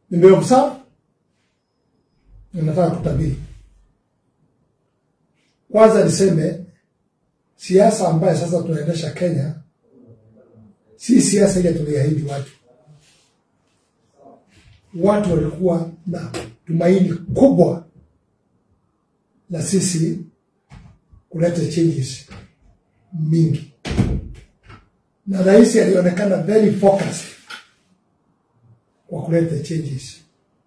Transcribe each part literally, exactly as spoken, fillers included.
Nimeobserve, nataka kutabiri. Kwanza niseme siasa ambayo sasa tunaendesha Kenya si siasa ile tuliahidi watu. Watu walikuwa na tumaini kubwa la sisi kuleta changes mingi. Na rais alionekana very focused kwa kuleta changes.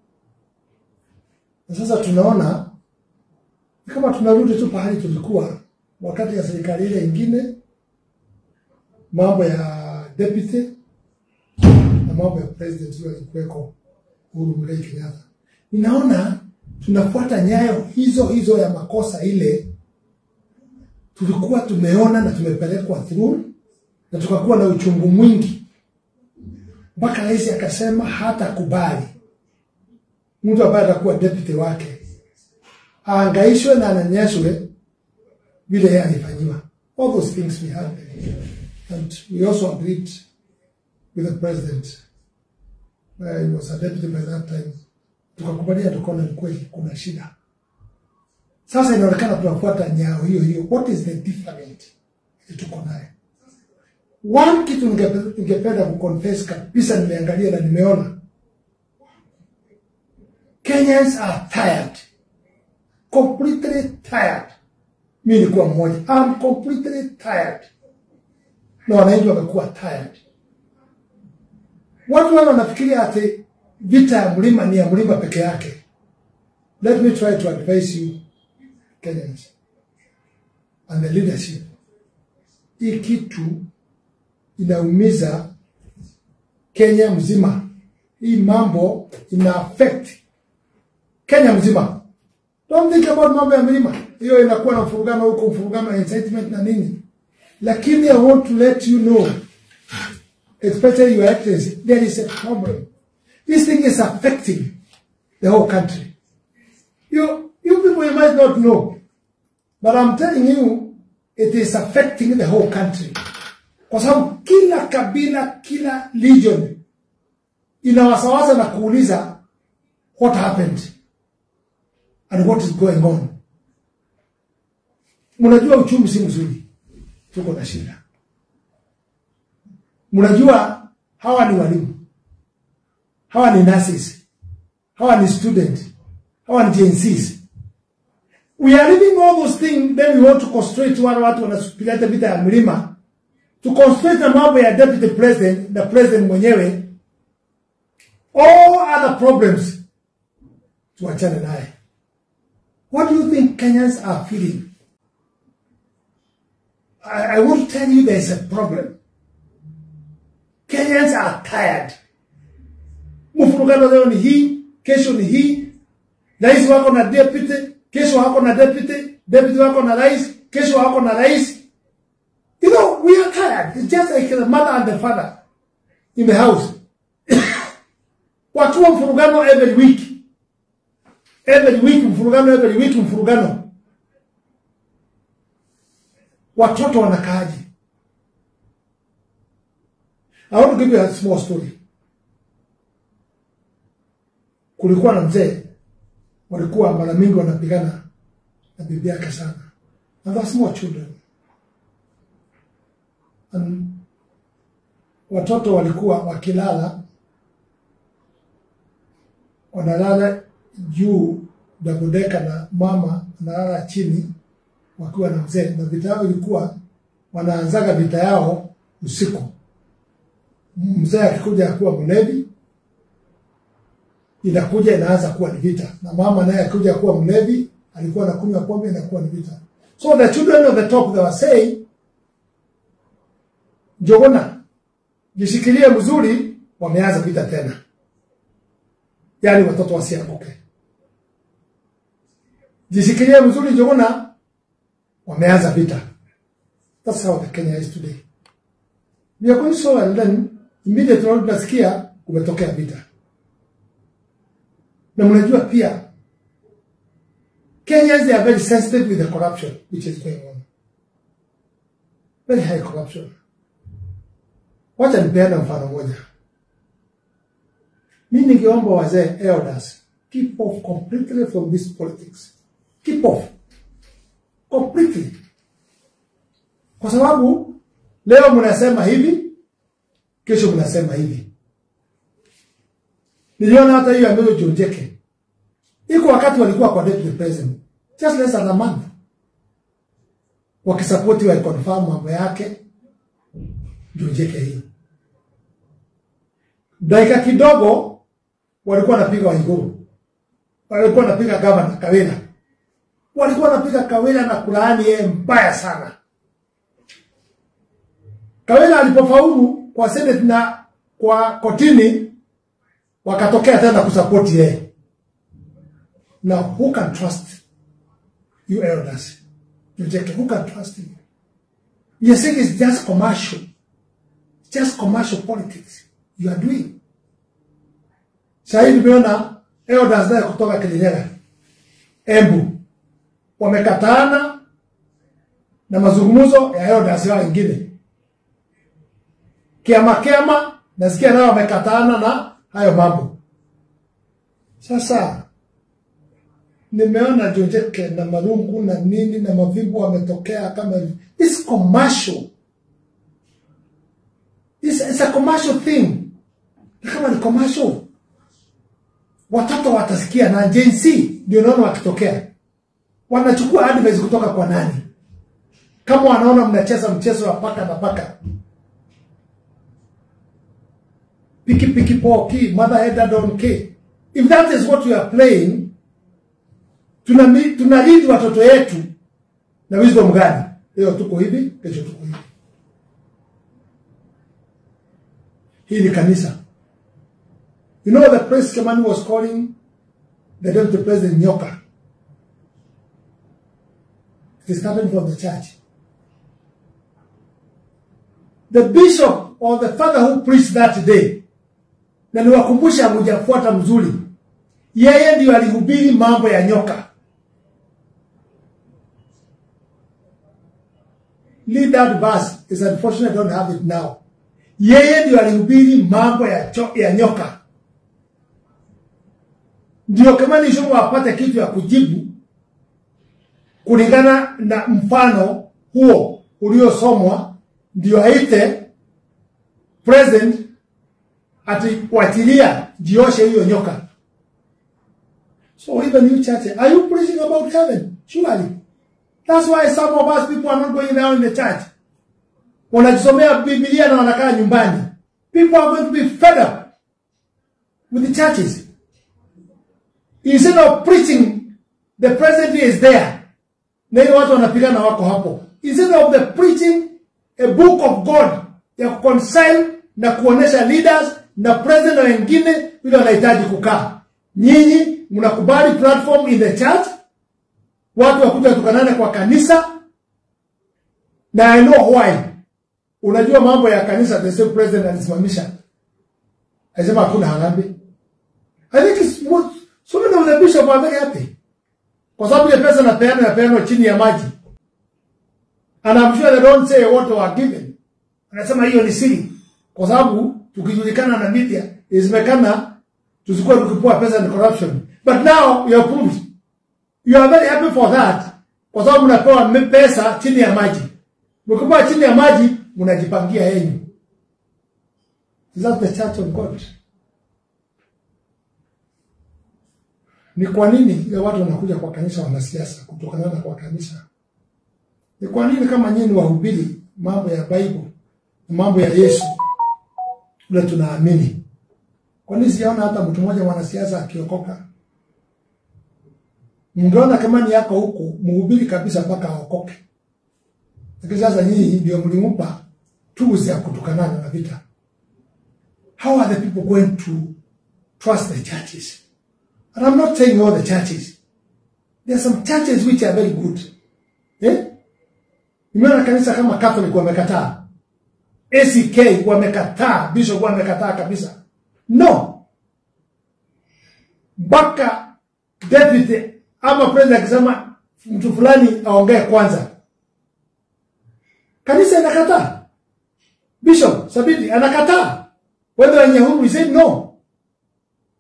Na sasa tunaona kama tunarudi tu pahali tulikuwa wakati ya serikali ile nyingine, mambo ya deputy na mambo ya president wale kweko Uhuru Muigai Kenyatta. Ninaona tunafuata nyayo hizo hizo ya makosa ile tulikuwa tumeona na tumepelekwa through, na tukakuwa na uchungu mwingi mpaka rais akasema hata kubali mtu ambaye atakuwa deputy wake aangaishwe na ananyeshwe vile yeye alifanywa. All those things we had, and we also agreed with the president. Uh, he was a deputy by that time. Tukakubalia tukaona kweli kuna shida. Sasa inaonekana tunafuata nyao hiyo hiyo. What is the difference tuko nayo? One kitu ningependa kuconfess kabisa, nimeangalia na nimeona Kenyans are tired. Completely tired. Mimi nilikuwa mmoja. I'm completely tired. Na wananchi wamekuwa tired. Watu wana wanafikiria ati vita ya mlima ni ya mlima peke yake. Let me try to advise you Kenyans and the leadership. Hii kitu inaumiza Kenya mzima. Hii mambo ina affect Kenya mzima. Don't think about mambo ya mlima. Hiyo inakuwa na mfurugano huko, mfurugano incitement na nini. Lakini I want to let you know, especially your excellency, there is a problem. This thing is affecting the whole country. You, you people, you might not know, but I'm telling you, it is affecting the whole country. Kwa sababu kila kabila, kila legion inawasawasa na kuuliza what happened and what is going on. Mnajua uchumi si mzuri, tuko na shida. Mnajua hawa ni walimu, hawa ni nurses, hawa ni students, hawa ni Gen Zs. We are living all those things, then we want to concentrate wale watu wanasupileta vita ya mlima, to concentrate na mambo ya deputy president, the president mwenyewe. All other problems tuachane naye. What do you think Kenyans are feeling? I, I want to tell you there is a problem. Kenyans are tired. Mfurugano leo ni hii, kesho ni hii. Rais wako na deputy, kesho wako na deputy, deputy wako na rais, kesho wako na rais. You know, we are tired. It's just like the mother and the father in the house. Watu wa mfurugano every week. Every week mfurugano, every week mfurugano. Watoto wanakaaji. I want to give you a small story. Kulikuwa na mzee, walikuwa mara mingi wanapigana na bibi yake sana. And they're small children. And watoto walikuwa wakilala, wanalala juu dabodeka na mama analala chini wakiwa na mzee. Na vita yao ilikuwa wanaanzaga vita yao usiku. Mzee akikuja akuwa mlevi, inakuja inaanza kuwa ni vita. Na mama naye akikuja kuwa mlevi, alikuwa anakunywa pombe, inakuwa ni vita. So the children of the top, they were saying, Jogona, jishikilie mzuri, wameanza vita tena. Yani watoto wasianguke. Jishikilie mzuri Jogona, wameanza vita. That's how the Kenya is today. We are going so, and then immediately tunasikia kumetokea vita. Na mnajua pia Kenyans, they are very sensitive with the corruption which is going on. Very high corruption. Wacha nipeane mfano moja. Mimi ningeomba wazee elders, keep off completely from this politics. Keep off. Completely. Kwa sababu leo mnasema hivi, kesho mnasema hivi. Niliona hata hiyo ambayo John Njeke. Iko wakati walikuwa kwa deputy president. Just less than a month. Wakisapoti wa confirm mambo yake John Njeke hii. Dakika kidogo walikuwa wanapiga Waiguru. Walikuwa wanapiga governor Kawira. Walikuwa wanapiga Kawira na kulaani yeye mbaya sana. Kawira alipofaulu kwa Senate na kwa kotini wakatokea tena kusapoti yeye. Now who can trust you elders? You Njeke, who can trust him? You saying it's just commercial. Just commercial politics you are doing. Sasa tumeona elders ndio kutoka Kirinyaga, Embu wamekatana na mazungumzo ya elders wao wengine. Kiama kiama nasikia nao wamekatana na hayo mambo. Sasa nimeona John Njeke na Marungu na nini na Mavibu wametokea kama it's commercial. It's, it's a commercial thing. Kama ni commercial, watoto watasikia na Gen Z ndio naona wakitokea. Wanachukua advice kutoka kwa nani? Kama wanaona mnacheza mchezo wa paka na paka. Piki piki poki, mother head donkey. If that is what you are playing, tunalidi tuna watoto yetu na wisdom gani? Leo tuko hivi, kesho tuko hivi. Hii ni kanisa. You know the Prince Kimani was calling the deputy president Nyoka. It is coming from the church. The bishop or the father who preached that day, na niwakumbusha mjafuata mzuri, yeye ndio alihubiri mambo ya nyoka. Lead that verse. It's unfortunate I don't have it now. Yeye ndio alihubiri mambo ya, ya nyoka. Ndio kama ni shomo apate kitu ya kujibu kulingana na mfano huo uliosomwa, ndio aite president ati watilia jioshe hiyo nyoka. So even you church, are you preaching about heaven? Surely. That's why some of us people are not going down in the church. Wanajisomea Biblia na wanakaa nyumbani. People are going to be fed up with the churches. Instead of preaching, the president is there. Na hiyo watu wanapigana wako hapo. Instead of the preaching a book of God ya kuconcile na kuonesha leaders na president na wengine vile wanahitaji kukaa. Nyinyi mnakubali platform in the church, watu wakuja tukanane kwa kanisa. Na I know why. Unajua mambo ya kanisa, the same president alisimamisha. Alisema hakuna harambee. I think it's what so many of the bishops are very happy. Kwa sababu ile pesa na peano ya peano chini ya maji. And I'm sure they don't say what they are given. Anasema hiyo ni siri. Kwa sababu tukijulikana na media isemekana tusikuwa tukipua pesa ni corruption. But now you are proved. You are very happy for that. Kwa sababu mnapewa pesa chini ya maji. Mkipewa chini ya maji mnajipangia yenu. Is that the church of God? Ni kwa nini ile watu wanakuja kwa kanisa wanasiasa kutokana na kwa kanisa? Ni kwa nini kama nyinyi wahubiri mambo ya Bible, mambo ya Yesu, ule tunaamini? Kwa nini sijaona hata mtu mmoja mwanasiasa akiokoka? Mngeona kama ni yako huko, mhubiri kabisa mpaka aokoke. Lakini sasa nyinyi ndio mlimpa tools ya kutukana na vita. How are the people going to trust the churches? And I'm not saying all the churches. There are some churches which are very good. Eh? Nimeona kanisa kama Catholic wamekataa. A C K wamekataa, Bishop wamekataa kabisa. No. Baka deputy ama president akisema mtu fulani aongee kwanza, kanisa inakataa. Bishop Sabiti anakataa. Whether wenye huru, we say no.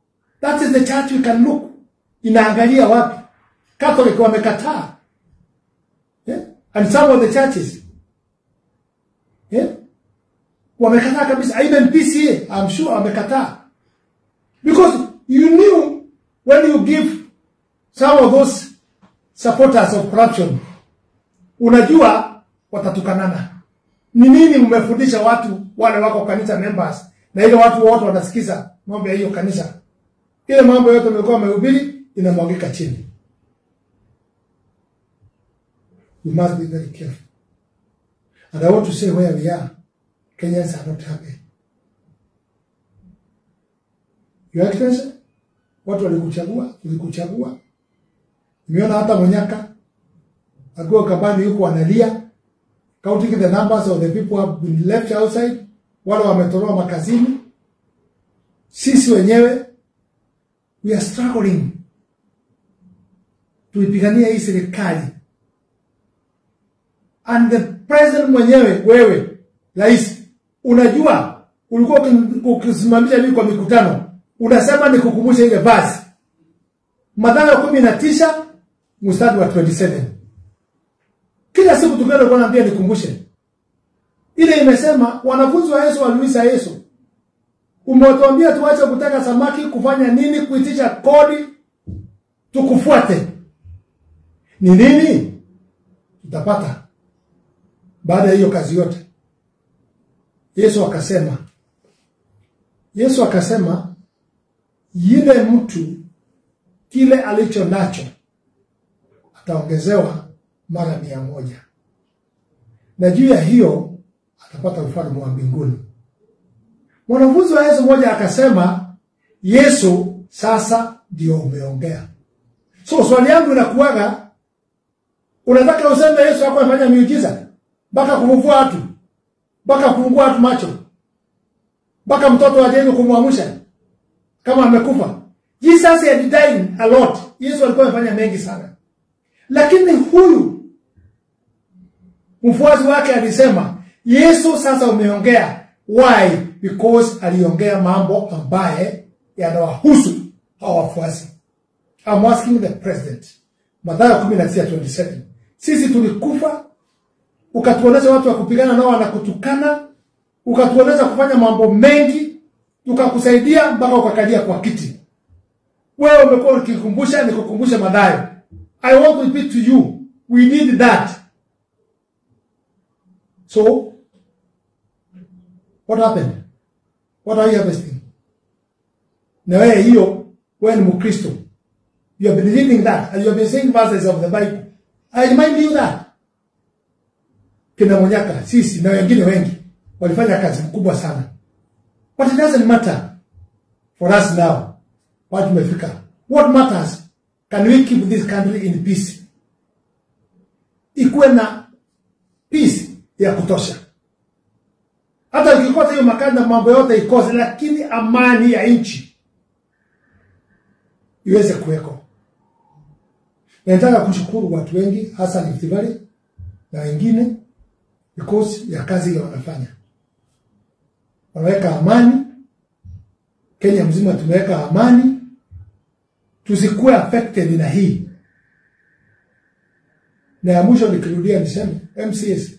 That is the church we can look. Inaangalia wapi? Catholic wamekataa. Yeah? And some of the churches. Yeah? Wamekataa kabisa. Even P C A, I'm sure wamekataa. Because you knew when you give some of those supporters of corruption, unajua watatukanana. Ni nini mmefundisha watu wale wako kanisa members na ile watu wote wanasikiza mambo ya hiyo kanisa? Ile mambo yote mlikuwa mmehubiri inamwagika chini. We must be very careful. And I want to say where we are, Kenyans are not happy. Your Excellency, watu walikuchagua, walikuchagua. Nimeona hata Monyaka akiwa kabani yuko analia, counting the numbers of the people who have been left outside, wale wametolewa makazini. Sisi wenyewe we are struggling tuipigania hii serikali. And the president mwenyewe, wewe rais, unajua ulikuwa ukisimamisha mimi kwa mikutano, unasema nikukumbushe ile basi Mathayo kumi na tisa mstari wa twenty-seven. Kila siku tukienda kwa naambia nikumbushe. Ile imesema wanafunzi wa Yesu waliuliza Yesu, umetuambia tuache kutaka samaki, kufanya nini, kuitisha kodi, tukufuate. Ni nini tutapata baada ya hiyo kazi yote? Yesu akasema, Yesu akasema yule mtu kile alicho nacho ataongezewa mara mia moja. Na juu ya hiyo atapata ufalme wa mbinguni. Mwanafunzi wa Yesu mmoja akasema, Yesu sasa ndio umeongea. So swali yangu inakuwaga, unataka useme Yesu hapo amefanya miujiza? Baka kumfufua watu, baka kufungua watu macho, baka mtoto ajaye kumwamsha kama amekufa. Jesus had died a lot. Yesu alikuwa amefanya mengi sana. Lakini huyu mfuasi wake alisema, Yesu sasa umeongea. Why? Because aliongea mambo ambaye yanawahusu hao wafuasi. I'm asking the president. Mathayo kumi na tisa twenty-seven. Sisi tulikufa, ukatuonesha watu wa kupigana nao wanakutukana, ukatuonesha kufanya mambo mengi, tukakusaidia mpaka ukakalia kwa kiti. Wewe umekuwa ukikumbusha nikukumbushe Mathayo. I want to repeat to you, we need that. So, what happened? What are you harvesting? Na wewe hiyo, wewe ni Mkristo. You have been reading that, and you have been saying verses of the Bible. I remind you that. Kina Monyaka, sisi, na wengine wengi, walifanya kazi mkubwa sana. But it doesn't matter for us now. What tumefika. What matters? Can we keep this country in peace? Ikuwe na peace ya kutosha. Hata ukikosa hiyo makanda mambo yote ikose, lakini amani ya nchi iweze kuweko. Nataka kushukuru watu wengi hasa Rift Valley na wengine because ya kazi ile wanafanya. Wanaweka amani. Kenya mzima tumeweka amani. Tusikuwe affected na hii. Na ya mwisho nikirudia niseme M C S.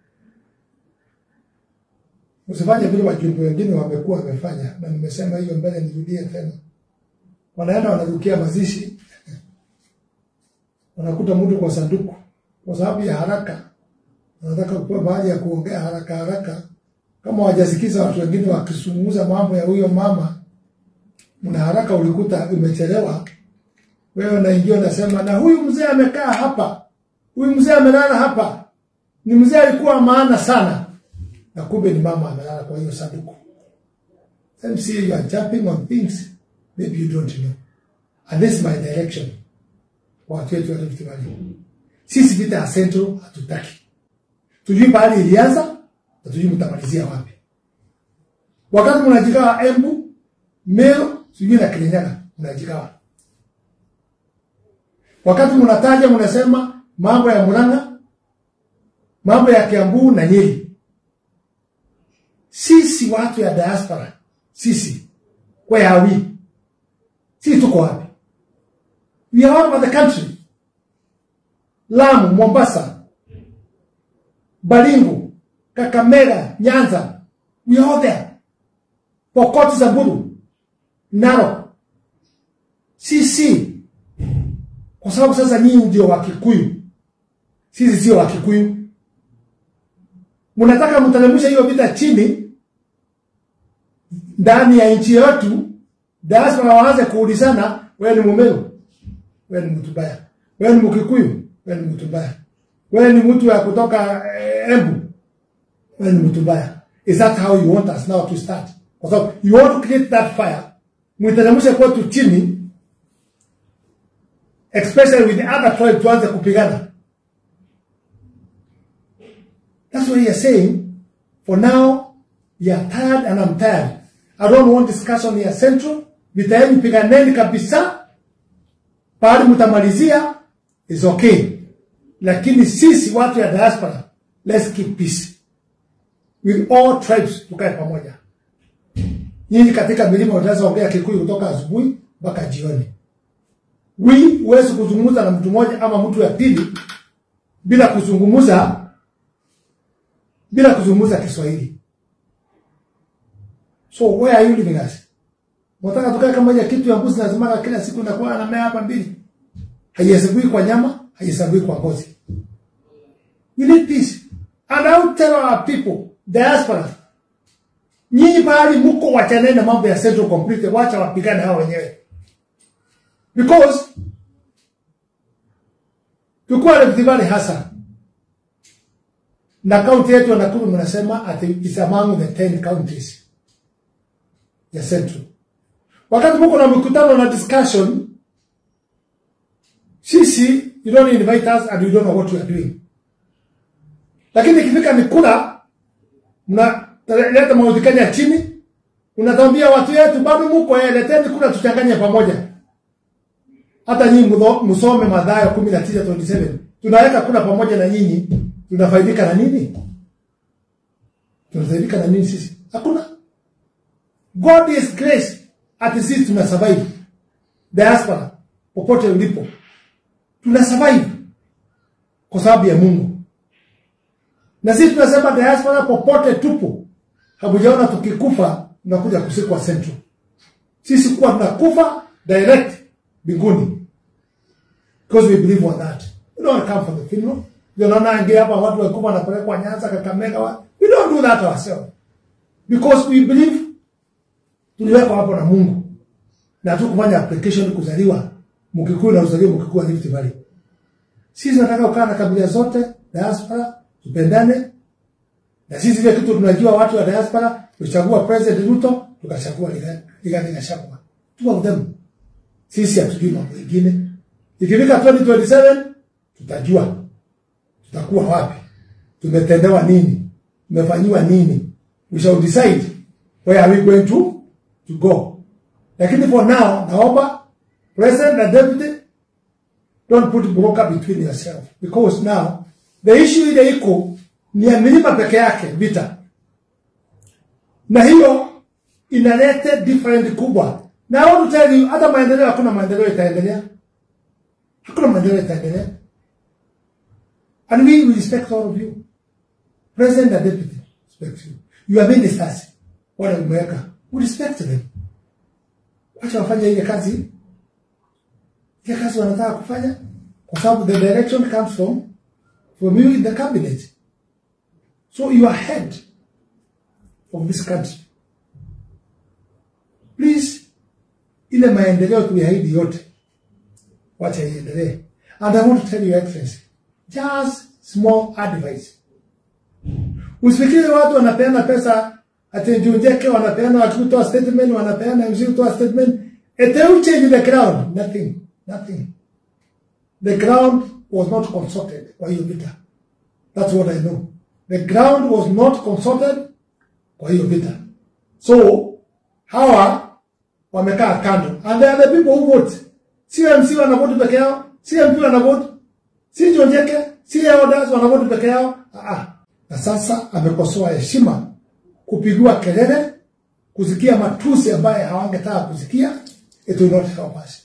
Usifanye vile wajumbe wengine wamekuwa wamefanya, na nimesema hiyo mbele nirudie tena. Wanaenda wanarukia mazishi. Wanakuta mtu kwa sanduku kwa sababu ya haraka. Wanataka kupewa baadhi ya kuongea haraka haraka. Kama wajasikiza watu wengine wakisungumuza mambo ya huyo mama, mna haraka ulikuta umechelewa. Wewe unaingia unasema na huyu mzee amekaa hapa. Huyu mzee amelala hapa. Ni mzee alikuwa maana sana. Na kumbe ni mama amelala kwa hiyo sanduku. M C A, you are jumping on things maybe you don't know. And this is my direction. Watu wetu wa Rift Valley. Sisi vita ya Central hatutaki. Tujui pahali ilianza, na tujui mtamalizia wapi. Wakati mnajigawa Embu, Meru, sijui na Kirinyaga, mnajigawa. Wakati mnataja mnasema mambo ya Murang'a, mambo ya Kiambu na Nyeri. Sisi watu ya diaspora, sisi, where are we? Si tuko wapi? We are all over the country. Lamu, Mombasa, Baringo, Kakamega, Nyanza. We are all there. Pokoti, Samburu, Narok. Sisi. Kwa sababu sasa nyinyi ndio wa Kikuyu. Sisi sio wa Kikuyu. Mnataka mteremshe hiyo vita chini ndani ya nchi yetu, diaspora waanze kuulizana, wewe ni Mumeru, wewe ni mtu mbaya, wewe ni Mkikuyu, wewe ni mtu mbaya, wewe ni mtu ya kutoka eh, Embu, wewe ni mtu mbaya. Is that how you want us now to start? Kwa sababu you want to create that fire, mteremshe kwetu chini, especially with the other tribe tuanze kupigana. That's what he is saying. For now, you are tired and I'm tired. I don't want discussion here central. Vita yenu piganeni kabisa. Pahali mutamalizia is okay. Lakini sisi watu ya diaspora, let's keep peace. With all tribes tukae pamoja. Nyinyi katika milima unaweza ongea Kikuyu kutoka asubuhi mpaka jioni. We huwezi kuzungumza na mtu mmoja ama mtu ya pili bila kuzungumza bila kuzungumza Kiswahili. So where are you living us? Mwataka tukae kama ya kitu ya mbuzi lazima kila siku na kuwa na mea hapa mbili. Haihesabui kwa nyama, haihesabui kwa ngozi. We need peace. And I will tell our people, diaspora, nyinyi pahali mko wachaneni na mambo ya central complete, wacha wapigane hao wenyewe. Because tukua Rift Valley hasa na county yetu ya Nakuru mnasema ati is among the ten counties ya central. Wakati mko na mkutano na discussion, sisi, you don't invite us and you don't know what we are doing. Lakini ikifika ni kura, mnaleta maudikani ya chini, unatambia watu yetu bado mko ya leteni kura tuchanganye pamoja. Hata nyinyi msome Mathayo kumi na tisa ishirini na saba. Tunaweka kura pamoja na nyinyi, tunafaidika na nini? Tunafaidika na nini sisi? Hakuna. God is grace. Ati sisi tuna survive. Diaspora, popote ulipo, tuna survive kwa sababu ya Mungu. Na sisi tunasema diaspora popote tupo, habujaona tukikufa tunakuja kusikwa central. Sisi kuwa tunakufa direct mbinguni. Because we believe on that. We don't come for the funeral. We don't know hapa watu wakufa na pelekwa Nyanza, Kakamega. We don't do that ourselves. Because we believe tuliwekwa hapo na Mungu. Na tukufanya application kuzaliwa Mkikuyu na uzaliwa Mkikuyu Rift Valley. Sisi tunataka kukaa na kabila zote, diaspora, tupendane. Na sisi vile kitu tunajua watu wa diaspora, tuchagua President Ruto, tukachagua Rigathi Gachagua. Two of them. Sisi hatujui mambo mengine. Ikifika twenty twenty-seven, tutajua tutakuwa wapi, tumetendewa nini, tumefanywa nini. We shall decide where are we going to to go. Lakini for now, naomba President and Deputy, don't put broker between yourself, because now the issue ile iko ni ya milima peke yake vita, na hiyo inaleta different kubwa. Na I want to tell you, hata maendeleo hakuna maendeleo itaendelea. Hakuna maendeleo itaendelea. And we will respect all of you. President and Deputy respect you. You are ministers. Wale umeweka, we respect them. Wacha wafanya ile kazi. Ile kazi wanataka kufanya. Kwa sababu the direction comes from from you in the cabinet. So you are head of this country. Please, ile maendeleo tuliahidi yote, wacha iendelee. And I want to tell you, Excellency, just small advice. Usifikiri watu wanapeana pesa ati Njujeke wanapeana watu kutoa statement, wanapeana M C kutoa statement. It will change the ground. Nothing. Nothing. The ground was not consulted kwa hiyo vita. That's what I know. The ground was not consulted kwa hiyo vita. So, hawa wamekaa kando. And they are the people who vote. Si M C wanavote peke yao, si M P wanavote, si Njujeke, si elders wanavote peke yao. Ah, na sasa amekosoa heshima, kupigiwa kelele, kusikia matusi ambaye hawangetaka kusikia, it will not help us.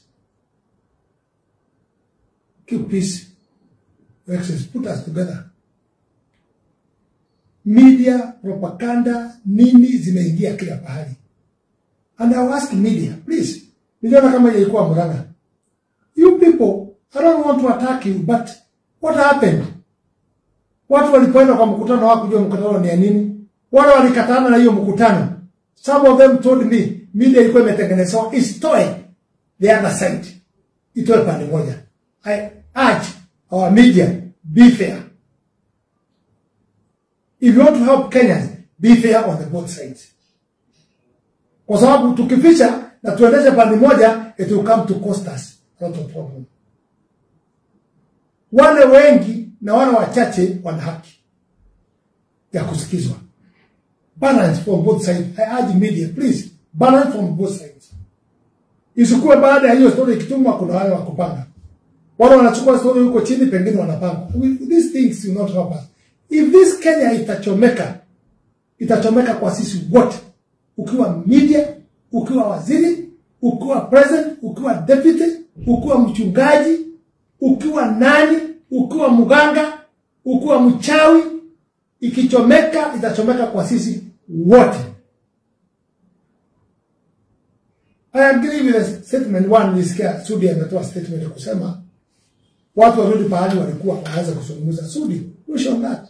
Keep peace. Your Excellency, put us together. Media, propaganda, nini zimeingia kila pahali. And I will ask media, please. Niliona kama ilikuwa Murang'a. You people, I don't want to attack you, but what happened? Watu walipoenda kwa mkutano wako kujua mkutano ni ya nini? Wale walikatana na hiyo mkutano. Some of them told me, media ilikuwa imetengenezwa isitoe the other side. Itoe pande moja. I urge our media, be fair. If you want to help Kenyans, be fair on the both sides. Kwa sababu tukificha na tuendeshe pande moja, it will come to cost us a lot of problem. Wale wengi na wale wachache wana haki ya kusikizwa. Balance from both sides. I urge media, please, balance from both sides. Isikuwe baada ya hiyo story ikitumwa kuna wale wa kupanga. Wale wanachukua story huko chini pengine wanapanga. These things will not help us. If this Kenya itachomeka, itachomeka kwa sisi wote. Ukiwa media, ukiwa waziri, ukiwa president, ukiwa deputy, ukiwa mchungaji, ukiwa nani, ukiwa muganga, ukiwa mchawi, ikichomeka, itachomeka kwa sisi wote. I agree with the statement one, nisikia Sudi ametoa statement ya kusema watu warudi pahali walikuwa wanaanza kuzungumza. Sudi, wish on that.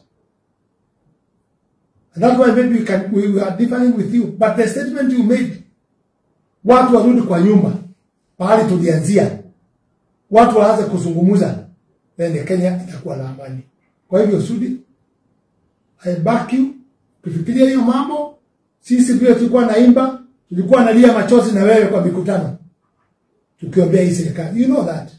And that's why maybe we can we are differing with you, but the statement you made, watu warudi kwa nyumba pahali tulianzia, watu waanze kuzungumza, then Kenya itakuwa na amani. Kwa hivyo Sudi, I back you. Kufikiria hiyo mambo, sisi vile tulikuwa naimba, tulikuwa nalia machozi na wewe kwa mikutano tukiombea hii serikali. You know that.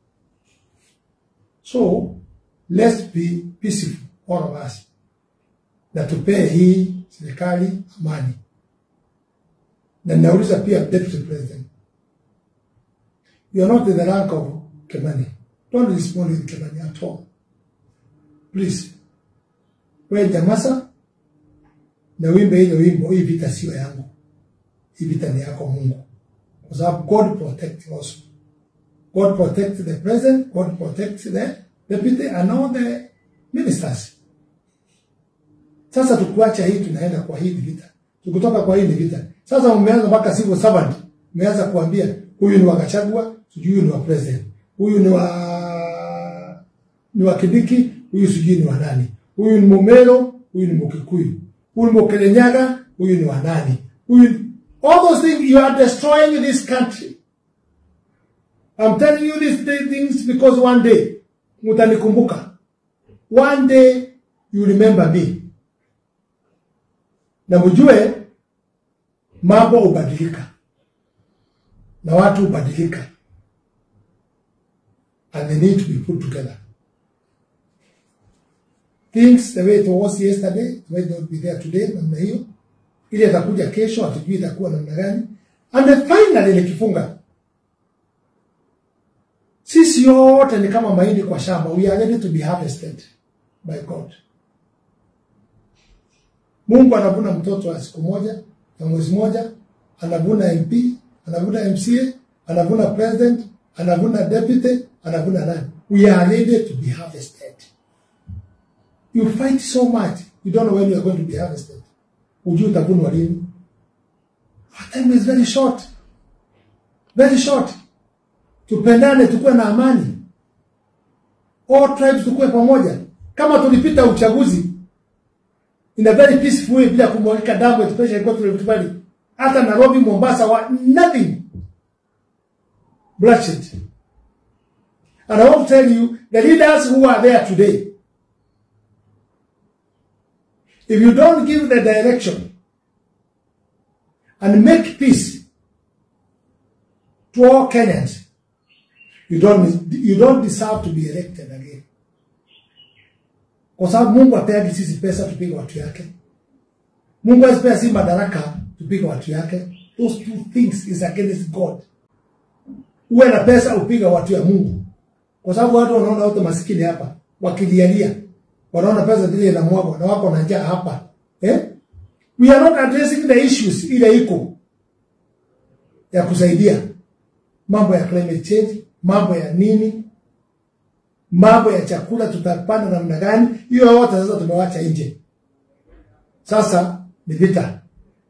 So let's be peaceful, all of us, na tupee hii serikali amani. Na nauliza pia Deputy President, you are not in the rank of Kimani. Don't respond with Kimani at all. Please. Wewe Jamasa, na wimbe ile wimbo, hii vita sio yangu. Hii vita ni yako Mungu. Kwa sababu God protect also. God protect the president, God protect the deputy and all the ministers. Sasa tukuacha hii tunaenda kwa hii vita. Tukutoka kwa hii vita. Sasa umeanza mpaka civil servant, umeanza kuambia huyu ni wa Gachagua, huyu ni wa president. Huyu ni wa ni wa Kibiki, huyu sijui ni wa nani. Huyu ni Mumelo, huyu ni Mukikuyu. Huyu ni Mukelenyaga, huyu ni wa nani. Huyu, all those things, you are destroying this country. I'm telling you these things because one day, mutanikumbuka. One day, you remember me. Na mjue, mambo ubadilika. Na watu ubadilika. And they need to be put together. Things the way it was yesterday, it might not be there today, namna hiyo. Ile atakuja kesho, atujui itakuwa namna gani. And then finally nikifunga. Sisi yote ni kama mahindi kwa shamba. We are ready to be harvested by God. Mungu anavuna mtoto wa siku moja, na mwezi moja, anavuna M P, anavuna M C A, anavuna president, anavuna deputy, anavuna nani. We are ready to be harvested. You fight so much, you don't know when you are going to be harvested. Ujui utavunwa lini. Our time is very short. Very short. Tupendane, tukue na amani. All tribes tukue pamoja. Kama tulipita uchaguzi in a very peaceful way bila kumwagika damu, especially kwa tulipita hata Nairobi, Mombasa, wa nothing. Bloodshed. And I want to tell you, the leaders who are there today, if you don't give the direction and make peace to all Kenyans, you don't, you don't deserve to be elected again. Kwa sababu Mungu apeagi sisi pesa tupige watu yake. Mungu asipea si madaraka tupige watu yake. Those two things is against God. Uwe na pesa upiga watu ya Mungu. Kwa sababu watu wanaona wote masikini hapa, wakilialia. Wanaona pesa zile na mwago na wako na njaa hapa. Eh? We are not addressing the issues ile iko ya kusaidia. mambo ya climate change, mambo ya nini, mambo ya chakula tutapanda namna gani, hiyo yote sasa tumewacha nje. Sasa ni vita,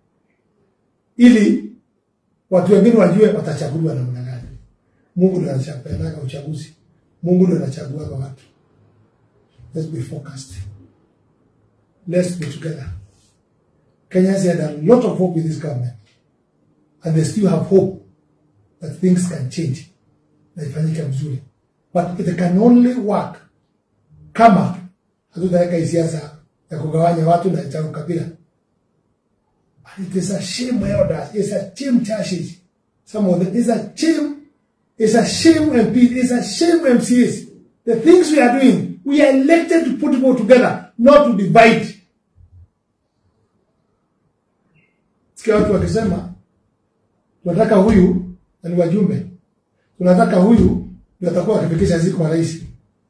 ili watu wengine wajue watachaguliwa namna gani. Mungu ndiye anachagua uchaguzi, Mungu ndiye anachagua watu. Let's be focused. Let's be together. Kenyans had a lot of hope with this government, and they still have hope that things can change. Na ifanyike mzuri. But it can only work kama hatutaweka siasa ya kugawanya watu na cha ukabila. It is a shame, elders. It's a shame, churches. Some of them. It's a shame. It's a shame, M P. It's a shame, M C S. The things we are doing, we are elected to put people together, not to divide. Sikia watu wakisema, tunataka huyu, na ni wajumbe. Tunataka huyu, ndio atakuwa akifikisha ziko wa rais.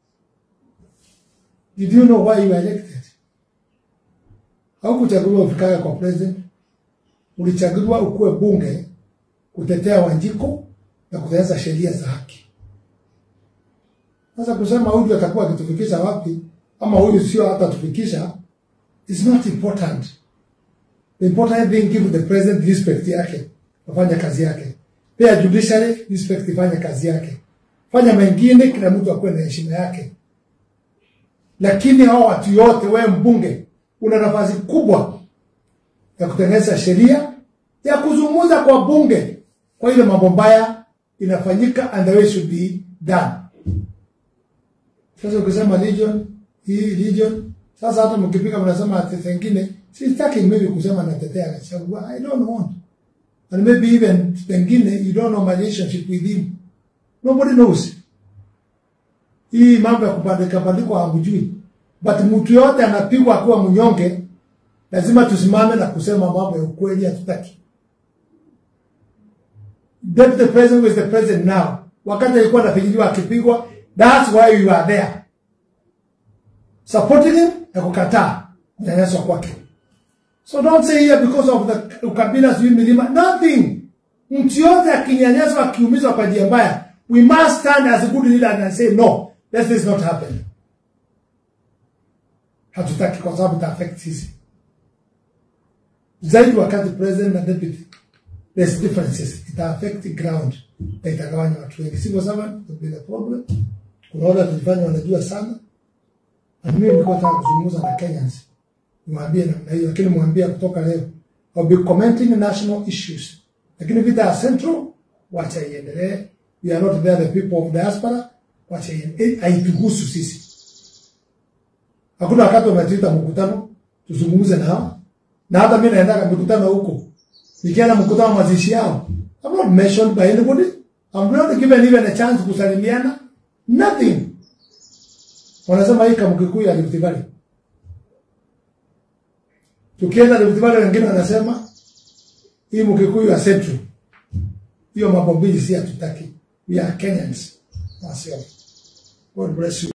Did you know why you were elected? Haukuchaguliwa ufikaga kwa president. Ulichaguliwa ukuwe bunge kutetea Wanjiko na kutetea sheria za haki. Sasa kusema huyu atakuwa akitufikisha wapi ama huyu sio hata tufikisha is not important. The important thing, give the president respect yake, afanye kazi yake. Pia judiciary respect, ifanye kazi yake. Fanya mengine kila mtu akuwe na heshima yake. Lakini hao watu yote, wewe mbunge una nafasi kubwa ya kutengeneza sheria, ya kuzungumza kwa bunge kwa ile mambo mbaya inafanyika and the way should be done. Sasa ukisema religion, hii religion, sasa hata mkipika mnasema ati wengine, sitaki mimi kusema natetea Gachagua. I don't want. And maybe even wengine, you don't know my relationship with him. Nobody knows. Hii mambo ya kupandika pandiko hamjui. But mtu yote anapigwa kuwa mnyonge, lazima tusimame na kusema mambo ya ukweli, hatutaki. Deputy President is the president now. Wakati alikuwa anafikiriwa akipigwa, that's why you are there. Supporting him na kukataa mnyanyaso kwake. So don't say here because of the ukabila sijui milima, nothing. Mtu yote akinyanyaswa akiumizwa kwa njia mbaya, we must stand as a good leader and say no, let this not happen. Hatutaki kwa sababu ita affect sisi. Zaidi wakati president na deputy, there's differences. Ita affect the ground. Na itagawanya watu wengi. Sivyo sama, will be the problem. Kuna wale tulifanya wanajua sana. Na mimi nilikuwa nataka kuzungumza na Kenyans. Nimwambie namna hiyo, lakini mwambie kutoka leo. I'll be commenting national issues. Lakini vita ya central, wacha iendelee. We are not there, the people of diaspora, wacha iendelee. Haituhusu sisi. Hakuna wakati wametuita mkutano, tuzungumze nao. Na hata mimi naenda mkutano huko. Nikienda mkutano mazishi yao, I'm not mentioned by anybody. I'm not given even a chance kusalimiana. Nothing. Wanasema hii kama Mkikuyu ya Rift Valley. Tukienda Rift Valley wengine wanasema hii Mkikuyu ya Central. Hiyo mambo mbili si hatutaki. We are Kenyans. Ourselves. God bless you.